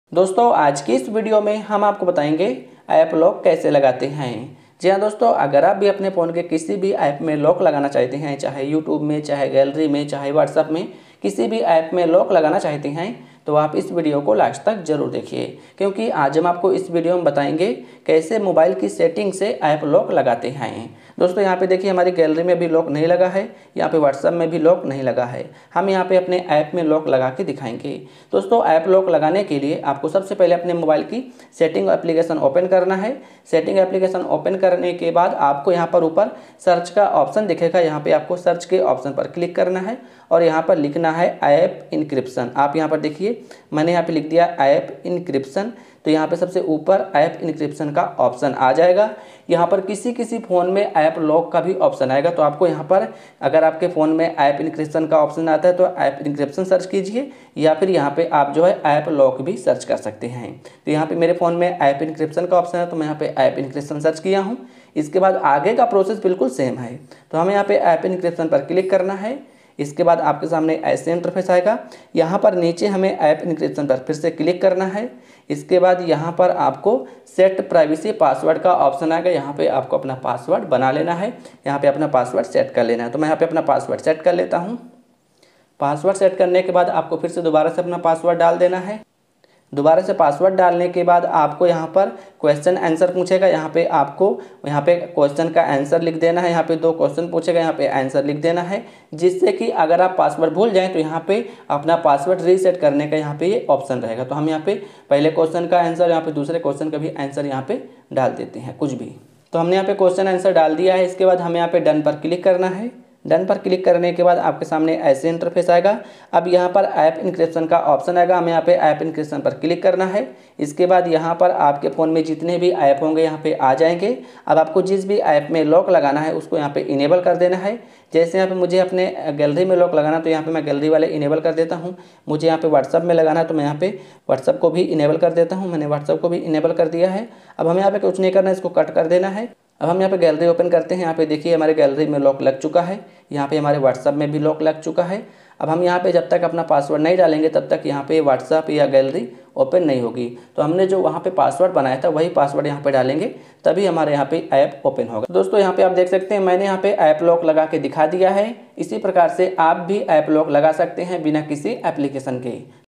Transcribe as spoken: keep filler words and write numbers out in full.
दोस्तों आज की इस वीडियो में हम आपको बताएंगे ऐप लॉक कैसे लगाते हैं। जी हाँ दोस्तों, अगर आप भी अपने फ़ोन के किसी भी ऐप में लॉक लगाना चाहते हैं, चाहे यूट्यूब में, चाहे गैलरी में, चाहे व्हाट्सएप में, किसी भी ऐप में लॉक लगाना चाहते हैं तो आप इस वीडियो को लास्ट तक जरूर देखिए, क्योंकि आज हम आपको इस वीडियो में बताएंगे कैसे मोबाइल की सेटिंग से ऐप लॉक लगाते हैं। दोस्तों यहाँ पे देखिए, हमारी गैलरी में भी लॉक नहीं लगा है, यहाँ पे व्हाट्सएप में भी लॉक नहीं लगा है। हम यहाँ पे अपने ऐप में लॉक लगा के दिखाएंगे। दोस्तों ऐप लॉक लगाने के लिए आपको सबसे पहले अपने मोबाइल की सेटिंग एप्लीकेशन ओपन करना है। सेटिंग एप्लीकेशन ओपन करने के बाद आपको यहाँ पर ऊपर सर्च का ऑप्शन दिखेगा, यहाँ पे आपको सर्च के ऑप्शन पर क्लिक करना है और यहाँ पर लिखना है ऐप इनक्रिप्शन। आप यहाँ पर देखिए, मैंने यहाँ पे लिख दिया ऐप इनक्रिप्शन, तो यहाँ पे सबसे ऊपर ऐप इनक्रिप्शन का ऑप्शन आ जाएगा। यहाँ पर किसी किसी फ़ोन में ऐप लॉक का भी ऑप्शन आएगा, तो आपको यहाँ पर अगर आपके फ़ोन में ऐप इनक्रिप्शन का ऑप्शन आता है तो ऐप इनक्रिप्शन सर्च कीजिए, या फिर यहाँ पे आप जो है ऐप लॉक भी सर्च कर सकते हैं। तो यहाँ पे मेरे फ़ोन में ऐप इनक्रिप्शन का ऑप्शन है, तो मैं यहाँ पे ऐप इनक्रिप्शन सर्च किया हूँ। इसके बाद आगे का प्रोसेस बिल्कुल सेम है, तो हमें यहाँ पे ऐप इनक्रिप्शन पर क्लिक करना है। इसके बाद आपके सामने ऐसे इंटरफेस आएगा। यहाँ पर नीचे हमें ऐप इनक्रिप्शन पर फिर से क्लिक करना है। इसके बाद यहाँ पर आपको सेट प्राइवेसी पासवर्ड का ऑप्शन आएगा, यहाँ पे आपको अपना पासवर्ड बना लेना है, यहाँ पे अपना पासवर्ड सेट कर लेना है। तो मैं यहाँ पे अपना पासवर्ड सेट कर लेता हूँ। पासवर्ड सेट करने के बाद आपको फिर से दोबारा से अपना पासवर्ड डाल देना है। दोबारा से पासवर्ड डालने के बाद आपको यहाँ पर क्वेश्चन आंसर पूछेगा, यहाँ पे आपको यहाँ पे क्वेश्चन का आंसर लिख देना है। यहाँ पे दो क्वेश्चन पूछेगा, यहाँ पे आंसर लिख देना है, जिससे कि अगर आप पासवर्ड भूल जाएं तो यहाँ पे अपना पासवर्ड रीसेट करने का यहाँ पे ये ऑप्शन रहेगा। तो हम यहाँ पे पहले क्वेश्चन का आंसर, यहाँ पे दूसरे क्वेश्चन का भी आंसर यहाँ पे डाल देते हैं, कुछ भी। तो हमने यहाँ पे क्वेश्चन आंसर डाल दिया है। इसके बाद हमें यहाँ पे डन पर क्लिक करना है। डन पर क्लिक करने के बाद आपके सामने ऐसे इंटरफेस आएगा। अब यहाँ पर ऐप इनक्रिप्शन का ऑप्शन आएगा, हमें यहाँ पे ऐप इनक्रिप्शन पर क्लिक करना है। इसके बाद यहाँ पर आपके फ़ोन में जितने भी ऐप होंगे यहाँ पे आ जाएंगे। अब आपको जिस भी ऐप में लॉक लगाना है उसको यहाँ पे इनेबल कर देना है। जैसे यहाँ पे मुझे अपने गैलरी में लॉक लगाना, तो यहाँ पे मैं गैलरी वाले इनेबल कर देता हूँ। मुझे यहाँ पे व्हाट्सअप में लगाना है तो मैं यहाँ पे व्हाट्सअप को भी इनेबल कर देता हूँ। मैंने व्हाट्सअप को भी इनेबल कर दिया है। अब हमें यहाँ पे कुछ नहीं करना है, इसको कट कर देना है। अब हम यहाँ पे गैलरी ओपन करते हैं। यहाँ पे देखिए हमारे गैलरी में लॉक लग चुका है, यहाँ पे हमारे व्हाट्सएप में भी लॉक लग चुका है। अब हम यहाँ पे जब तक अपना पासवर्ड नहीं डालेंगे तब तक यहाँ पे व्हाट्सएप या गैलरी ओपन नहीं होगी। तो हमने जो वहाँ पे पासवर्ड बनाया था वही पासवर्ड यहाँ पे डालेंगे, तभी हमारे यहाँ पे ऐप ओपन होगा। दोस्तों यहाँ पे आप देख सकते हैं, मैंने यहाँ पे ऐप लॉक लगा के दिखा दिया है। इसी प्रकार से आप भी ऐप लॉक लगा सकते हैं बिना किसी एप्लीकेशन के।